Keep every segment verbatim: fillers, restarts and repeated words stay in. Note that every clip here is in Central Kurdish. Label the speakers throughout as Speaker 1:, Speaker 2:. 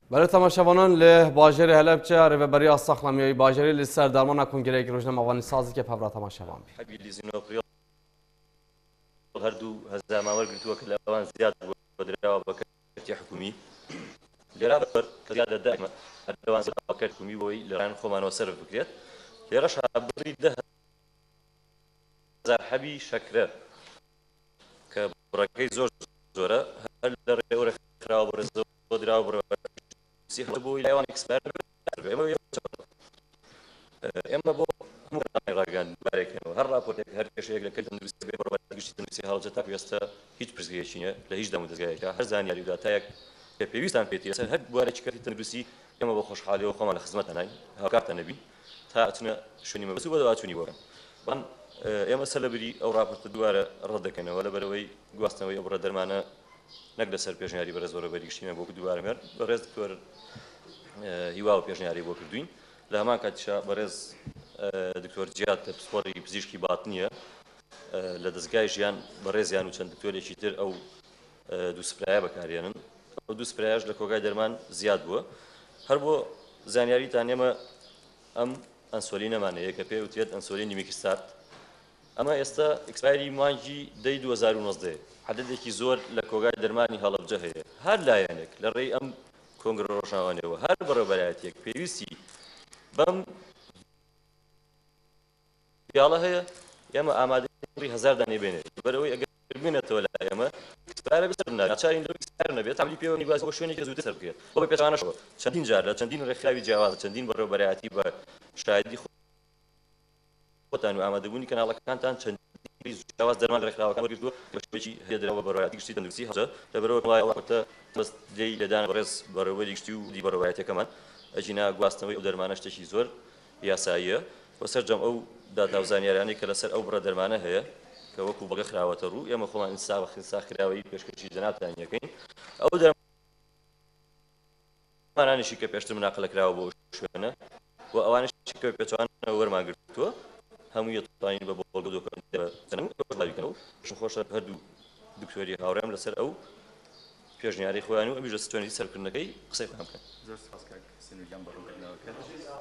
Speaker 1: برای تماشاوانان ل باجری هلبچه ریوبری استخلامیایی باجری لسر درمان کنگره روزنامه افغانستان که پبرا تماشاوان بی.
Speaker 2: حبیلی زینوفریال هر دو هزار ماور گرتوا کلاوان زیاد بدروا بکتی حکومی لرا بر زیاد دائما هردوان زیاد بکتی حکومی بوی لران خمان وسر بکريت لرا شابري ده هزار حبي شكره كبركي زور زورا هل لرا خرا برزو درا بر سي بوي ليوان اكسبير اما بو راگان برای هر راپورت هر کسی که کلتن دوستی به برای گوشتی دوستی حال جتا بیاسته هیچ پرسیارشینه لهیچ دامو دزگاه هر زانیاری داتا یک پیوستان پیتی اصلا هر بواره چی کردی تندرسی اما با خوشحالی و خمال خدمت نای هاکارت نبی تا اتنا شونی مبسو بدو اتونی بورم بان اما سلبری او راپورت دواره رد کنه ولا بروی گواستنوی او برادر معنا نقد سر پیشنهادی برای زور بری گوشتی نبود دواره مر برای دکتر هیوا پیشنهادی بود کردوین لهمان کاتشا برای دکتۆر جیات پسپۆری پزیشکی باتنیە لە دەستگای ژیان بەڕێزیان و چەند دکتۆرێکی تر ئەو دوو سپرایە بەکارێنن ئەو دوو سپرایەش لە کۆگای دەرمان زیاد بووە هەر بۆ زانیاریتان ئێمە ئەم ئەنسۆلینەمانەیە کە پێی وتێت ئەنسۆلینی میکستارت ئەمە ئێستا ئەکسپایری مانگی دەی دوو هەزار و نۆزدە عەدەدێکی زۆر لە کۆگای دەرمانی هەڵەبجە هەیە هەر لایەنێک لە ڕێی ئەم کۆنگرە ڕۆژناوانەوە هەر بەڕێوەبەرایەتێک پێویستی بەم پیاڵە هەیە ئێمە ئامادەی هەزار دانێ بێنێت بەرەوەی ئەگەر بێنێتەوە لای ئێمە ئەکسپایرە بەسەر بنات ناچارین لەو ئەکسپایرە نەبێت تەملی پێوە نیواز بۆ شوێنێکی زووتر سەر بکرێت بۆ پێچوانەشەوە چەندین جار لە چەندین ڕێکخراوی جیاواز چەندین بەڕێوەبەرایەتی بە شایدی خۆتان و ئامادەبوونی کەناڵەکانتان چەندین جیاواز دەرمان ڕێکخراوەکان وەرگرتووە بە شێوەیەکی هێدراوە بەڕێوەبەرایەتی گشتی تەندروستی هەڵبجە لەبەرەوە وڵای ئەوەتە دەست لێی لەدان بەڕێز بەڕێوەبەری گشتی و دی بەڕێوەبەرایەتەکەمان ئەجینا گواستنەوەی ئەو دەرمانە شتێکی زۆر یاساییە وەسەرجەم ئەو داتا و زانیاریانی کە لەسەر ئەو بڕە دەرمانە هەیە کە وەکو بەڵگە خراوەتە ڕوو ئێمە خۆمان ئینسا بە خینسا خراوەی پێشکەشی جەنابتان یەکەین ئەو دەرمانانیشی کە پێشتر مناقلە کراوە بۆ شوێنە و ئەوانشی کە پێچوانە وەرمان گرتووە هەموو یەتوانین بە بەڵگە دۆکەنەوە خۆشە هەردوو دکتۆری هاوڕێم لەسەر ئەو پێشنیاری خۆیان و ئەمیش لە ستوێنی سەرکردنەکەی قسەی خۆیان بکەن.
Speaker 3: زۆر سپاس کاک سنووریان بەڕوونکردنەوەکە.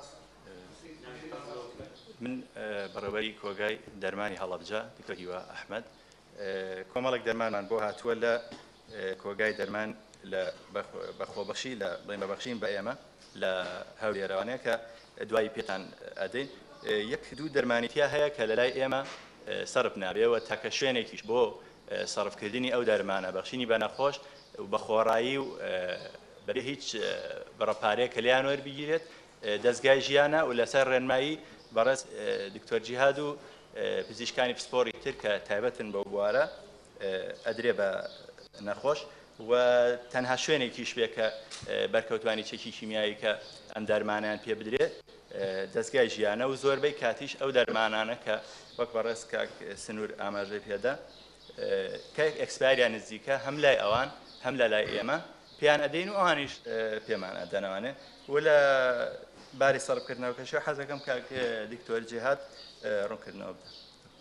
Speaker 3: من بەڕێوەبەری کۆگای دەرمانی هەڵەبجە دکتۆر هیوا ئەحمەد کۆمەڵێک دەرمانمان بۆ هاتووە لە کۆگای دەرمان لە بەخۆبەخشی لە بڵین بەبەخشین بە ئێمە لە هەولێرەوانەیە کە دوایی پێتان ئەدەین یەک دوو دەرمانیتیا هەیە کە لەلای ئێمە سەرف نابێەوە تاکە شوێنێکیش بۆ سەرفکردنی ئەو دەرمانە بەخشینی بە نەخۆش بە خۆڕایی و بەبێ هیچ بڕەپارەیە کە لیان وەربگیرێت دەستگای ژیانە و لەسەر ڕێنمایی بەڕێز دکتۆر جیهاد و پزیشکانی پسپۆری تر کە تایبەتن بەو بوارە ئەدرێ بە نەخۆش و تەنها شوێنێکیش بێ کە بەرکەوتوانی چەکی کیمیایی کە ئەم دەرمانیان پێ بدرێ دەستگای ژیانە و زۆربەی کاتیش ئەو دەرمانانە کە وەک بەڕێز کاک سنوور ئاماژەی پێدا کە ئەکسپایریان نزیکە هەم لای ئەوان هەم لە لای ئێمە پێیان ئەدەین و ئەوانیش پێمان ئەدەنەوانێ و لە باری سەرفکردنەوەکەشەوە حەزەکەم کاک دکتۆر جیهاد ڕوونکردنەوە بدە.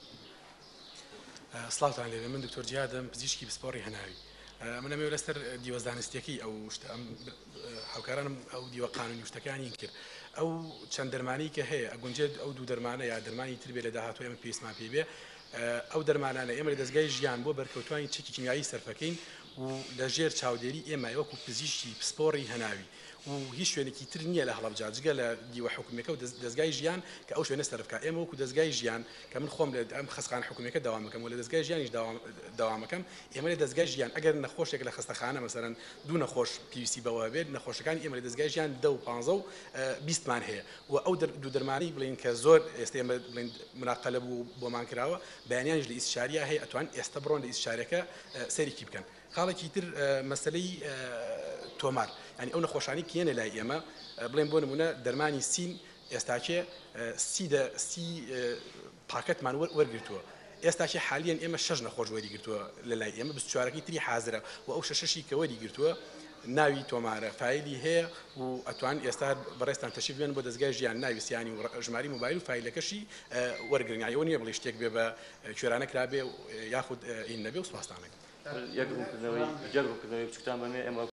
Speaker 4: سڵاوتان لێبێ من دکتۆر جیهادم پزیشکی پسپۆڕی هەناوی من ئەمێ لەسەر دیوەزانستیەکەی ئەو ئەم هاوکارانم ئەو دیوە قانونی شتەکانی کرد ئەو چەند دەرمانی کە هەیە ئەگونجێت ئەو دوو دەرمانە یا دەرمانی تر بێ لە داهاتوو ئێمە پێویستمان پێ بێ ئەو دەرمانانە ئێمە لە دەستگای ژیان بۆ بەرکەوتوانی چەکی کیمیایی سەرفەکەین و لە ژێر چاودێری ئێمە وەکو پزیشکی پسپۆڕی هەناوی و هیچ شوێنێکی تر نییە لە هەڵەبجە جگە لە دیوە حکومەکە و دەستگای ژیان کە ئەو شوێنە سەرفکە ئێمە وەکو دەستگای ژیان کە من خۆم لە ئەم خستخانە حکومەکە داوام مەکەم و لە دەستگای ژیانیش داوامەکەم ئێمە لە دەستگای ژیان ئەگەر نەخۆشێک لە خستەخانە مەسەرەن دوو نەخۆش پێویستی بەوە بێت نەخۆشەکانی ئێمە لە دەستگای ژیان دە و پانزە و بیستمان هەیە و ئەو دوو دەرمانی بڵین کە زۆر ئێستا ئێمە بڵین مناقەلە بوو بۆمان کراوە بەیانیانش لە ئیسشاریا هەیە ئەتوان ئێستا بڕۆن لە ئیسشارەکە سەرێکی بکەن خاڵێکی تر مەسلەی تۆمار ینی ئەو نەخۆشانی کێنە لای ئێمە بڵێن بۆ نمونە دەرمانی سین ئێستاکێ سی پاکەتمان وەرگرتووە ئێستاکێ حالیان ئێمە شەش نەخۆش وەریگرتووە لە لای ئێمە بیست و چوارەکەی تری حازرە و ئەو شەشەشی کە وەریگرتووە ناوی تۆمارە فایلی هەیە و ئەتوان ئێستا بەڕێستان تەشریف بێن بۆ دەستگای ژیان ناوی سیانی و ژماری موبایل و فایلەکەشی وەرگرن ئەوە نییە بڵێ شتێک بێ بە کوێرانە کرابێ یاخود ئین نەبێ و سوپاسدانەکە
Speaker 2: یەک ڕوونکردنەوەی جەرگڕوونکردنەوەی بچووکتان بەمێ ئێمە